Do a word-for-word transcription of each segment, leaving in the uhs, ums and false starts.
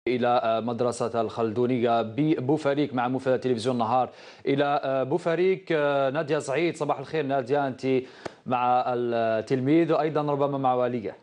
إلى مدرسة الخلدونية ببوفريك مع مفادة تلفزيون النهار إلى بوفريك. نادية سعيد، صباح الخير نادية، أنت مع التلميذ وأيضا ربما مع واليه.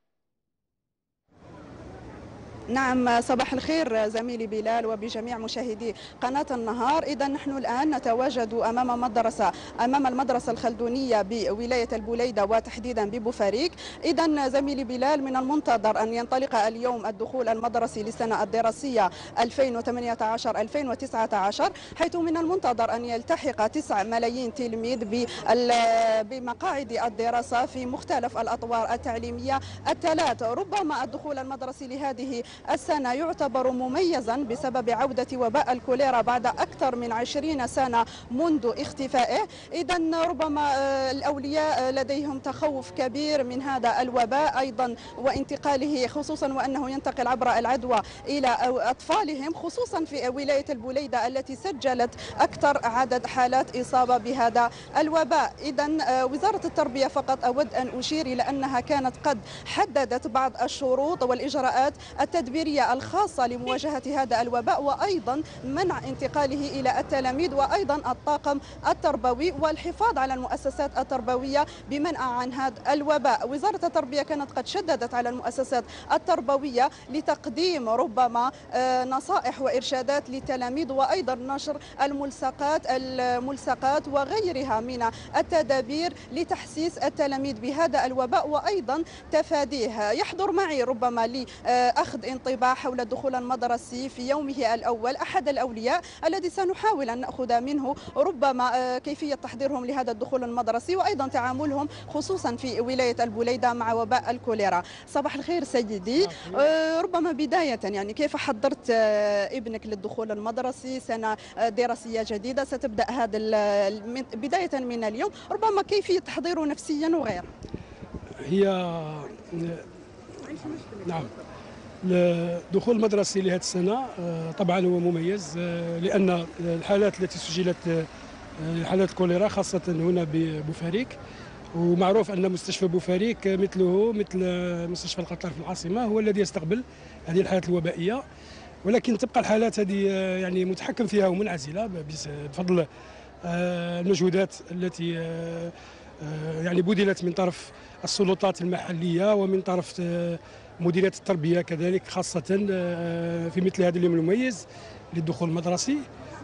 نعم، صباح الخير زميلي بلال وبجميع مشاهدي قناة النهار. إذا نحن الآن نتواجد أمام مدرسة أمام المدرسة الخلدونية بولاية البوليدة وتحديدا ببوفريك. إذا زميلي بلال، من المنتظر أن ينطلق اليوم الدخول المدرسي للسنة الدراسية ألفين وثمانية عشر ألفين وتسعة عشر، حيث من المنتظر أن يلتحق تسعة ملايين تلميذ بمقاعد الدراسة في مختلف الأطوار التعليمية الثلاث. ربما الدخول المدرسي لهذه السنة يعتبر مميزا بسبب عودة وباء الكوليرا بعد أكثر من عشرين سنة منذ اختفائه. إذا ربما الأولياء لديهم تخوف كبير من هذا الوباء أيضا وانتقاله، خصوصا وأنه ينتقل عبر العدوى إلى أطفالهم، خصوصا في ولاية البوليدة التي سجلت أكثر عدد حالات إصابة بهذا الوباء. إذا وزارة التربية فقط أود أن أشير إلى أنها كانت قد حددت بعض الشروط والإجراءات التدبيرية الخاصة لمواجهة هذا الوباء، وأيضا منع انتقاله إلى التلاميذ، وأيضا الطاقم التربوي والحفاظ على المؤسسات التربوية بمنع عن هذا الوباء. وزارة التربية كانت قد شددت على المؤسسات التربوية لتقديم ربما نصائح وإرشادات للتلاميذ، وأيضا نشر الملصقات الملصقات وغيرها من التدابير لتحسيس التلاميذ بهذا الوباء وأيضا تفاديه. يحضر معي ربما لأخذ انطباع حول الدخول المدرسي في يومه الأول أحد الأولياء الذي سنحاول أن نأخذ منه ربما كيفية تحضيرهم لهذا الدخول المدرسي وأيضا تعاملهم خصوصا في ولاية البوليدة مع وباء الكوليرا. صباح الخير سيدي، ربما بداية يعني كيف حضرت ابنك للدخول المدرسي؟ سنة دراسية جديدة ستبدأ هذا بداية من اليوم، ربما كيفية تحضيره نفسيا وغيره. هي نعم، الدخول المدرسي لهذه السنة طبعا هو مميز، لأن الحالات التي سجلت حالات الكوليرا خاصة هنا ببوفريك، ومعروف أن مستشفى بوفريك مثله مثل مستشفى القطار في العاصمة هو الذي يستقبل هذه الحالات الوبائية، ولكن تبقى الحالات هذه يعني متحكم فيها ومنعزلة بفضل المجهودات التي يعني بذلت من طرف السلطات المحلية ومن طرف مديرية التربية كذلك، خاصة في مثل هذا اليوم المميز للدخول المدرسي.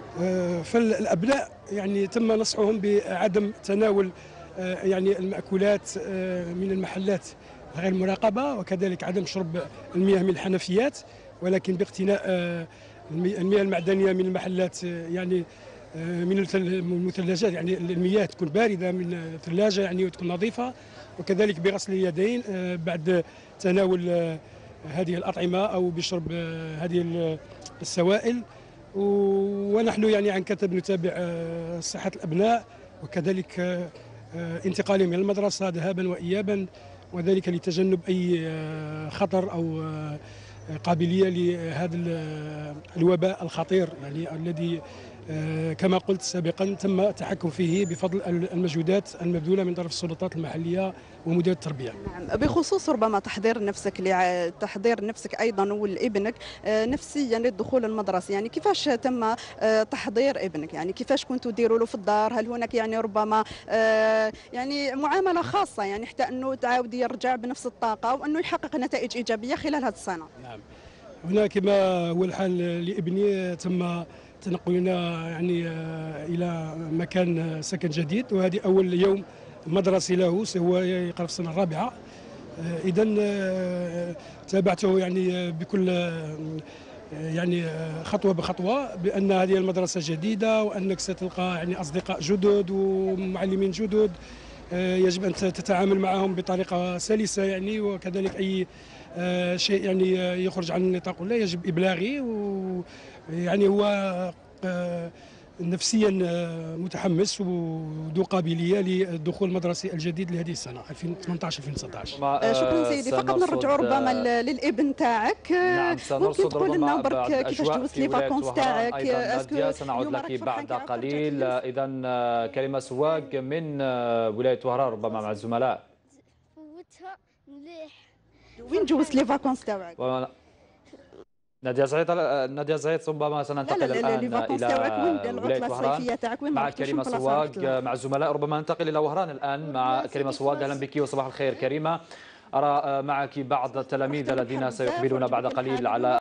فالأبناء يعني تم نصحهم بعدم تناول يعني المأكولات من المحلات غير مراقبة، وكذلك عدم شرب المياه من الحنفيات، ولكن باقتناء المياه المعدنية من المحلات، يعني من المثلجات، يعني المياه تكون باردة من الثلاجة يعني وتكون نظيفة، وكذلك بغسل اليدين بعد تناول هذه الأطعمة أو بشرب هذه السوائل. ونحن يعني عن كثب نتابع صحة الأبناء وكذلك انتقالهم من المدرسة ذهابا وإيابا، وذلك لتجنب أي خطر أو قابلية لهذا الوباء الخطير يعني الذي كما قلت سابقا تم التحكم فيه بفضل المجهودات المبذولة من طرف السلطات المحلية ومديرية التربية. نعم، بخصوص ربما تحضير نفسك تحضير نفسك أيضا ولابنك نفسيا للدخول المدرسي، يعني كيفاش تم تحضير ابنك؟ يعني كيفاش كنتوا ديروا له في الدار؟ هل هناك يعني ربما يعني معاملة خاصة يعني حتى أنه تعاود يرجع بنفس الطاقة وأنه يحقق نتائج إيجابية خلال هذه السنة؟ نعم، هنا كما هو الحال لابني تم تنقلنا يعني إلى مكان سكن جديد، وهذه أول يوم مدرسي له، هو يقرأ في السنة الرابعة. إذا تابعته يعني بكل يعني خطوة بخطوة بأن هذه المدرسة جديدة، وأنك ستلقى يعني أصدقاء جدد ومعلمين جدد يجب أن تتعامل معهم بطريقة سلسة يعني، وكذلك أي شيء يعني يخرج عن النطاق ولا يجب إبلاغه. ويعني هو نفسيا متحمس وذو قابليه للدخول المدرسي الجديد لهذه السنه ألفين وثمانية عشر ألفين وتسعة عشر. شكرا سيدي، فقط نرجعوا ربما للابن تاعك. نعم، ممكن تقول لنا ربما برك كيفاش دوزت لي فاكونس تاعك؟ نادية سنعود لك بعد قليل. اذا كلمه سواق من ولايه وهران ربما مع الزملاء. وين جوزت لي فاكونس تاعك؟ نادية زعيط نادية زعيط ربما سننتقل الآن إلى ولاية وهران مع كريمة سواق مع الزملاء. ربما ننتقل إلى وهران الآن مع كريمة سواق. أهلا بك وصباح الخير كريمة. أرى معك بعض التلاميذ الذين سيقبلون بعد قليل على